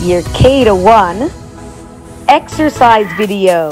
your K to 1 exercise video.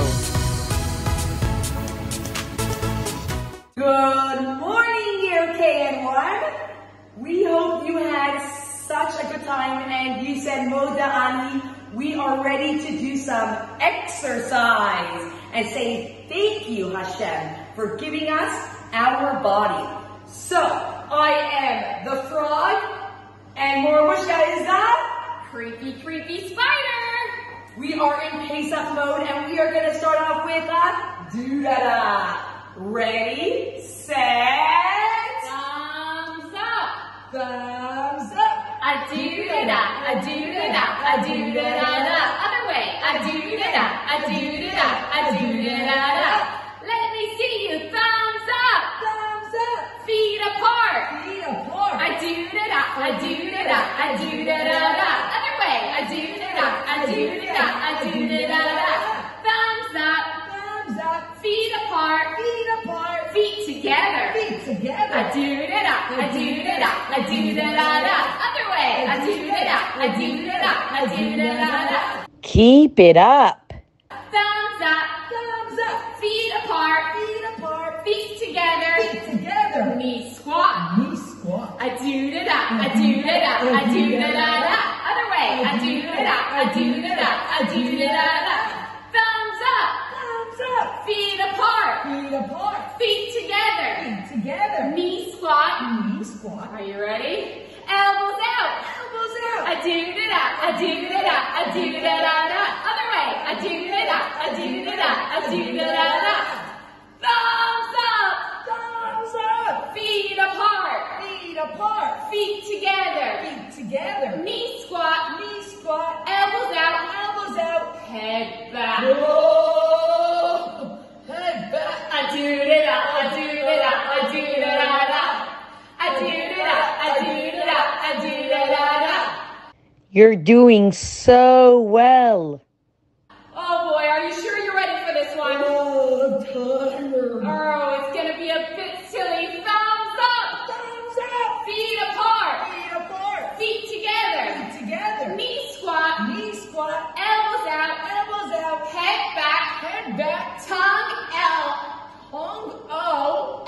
Good morning, year KN1. We hope you had such a good time and you said, Moda Ani, we are ready to do some exercise and say thank you, Hashem, for giving us our body. So, I am the frog, and Mormushka is the creepy spider. We are in pace-up mode, and we are going to start off with a do-da-da. Ready, set, thumbs up. Thumbs up. A do-da-da, a do-da-da, a do-da-da-da. Other way, a do-da-da, a do-da-da, a do-da-da-da. Let me see you, thumbs up. Thumbs up. Feet apart. Feet apart. A do-da-da, a do-da-da, a do-da-da-da. Other way, a do-da-da, a do-da-da, a do-da-da-da. Thumbs up. Thumbs up. Feet apart. Feet apart. Feet together. Feet together. A do-da-da, a do-da-da, a do-da-da-da. Other way, a do-da-da, a do-da-da, a do-da-da-da. Keep it up. Thumbs up. Thumbs up. Feet apart. Feet apart. Feet together. Feet together. Knee squat. Knee squat. A do-da-da, a do-da-da, a do-da-da-da. Other way, a do-da-da, a do-da-da, a do-da-da-da. Thumbs up. Thumbs up. Feet apart. Feet apart. Feet together. Feet together. Knee squat. Knee squat. Are you ready? Elbows out. Elbows out. A do-da-da, a do-da-da, a do-da-da-da. Other way, a do-da-da, a do-da-da, a do-da-da-da. Thumbs up. Thumbs up. Feet apart. Feet apart. Feet together. Feet together. Knee squat. Knee squat. Elbows out. Elbows out. Head back. Whoa. Head back. A do-da-da, a do-da-da, a do-da-da-da. A do-da-da, a do-da-da, a do-da-da-da. You're doing so well. Oh boy, are you sure you're ready for this one? Oh, I'm tired. Oh, it's gonna be a bit silly. Thumbs up. Thumbs up. Feet apart. Feet apart. Feet together. Feet together. Knee squat. Knee squat. Elbows out. Elbows out. Head back. Head back. Tongue out. Tongue out.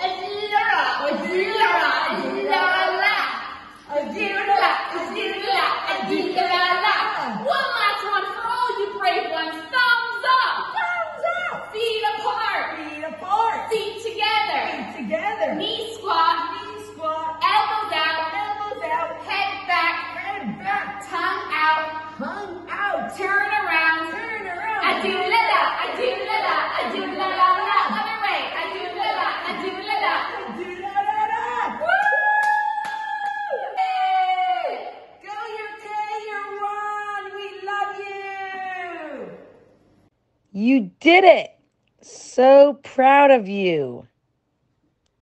One last one for all you brave ones. Thumbs up. Thumbs up. Feet apart. Feet apart. Feet together. Feet together. Knee squat. Knee squat. Elbows out. Elbows out. Head back. Head back. Tongue out. Tongue out. Turn around. Turn around. I do la la. I do la la. I do la la la. Other way. I do la la. I do la la. Do-da-da-da. Woo! Hey! Go your K, your one. We love you. You did it. So proud of you.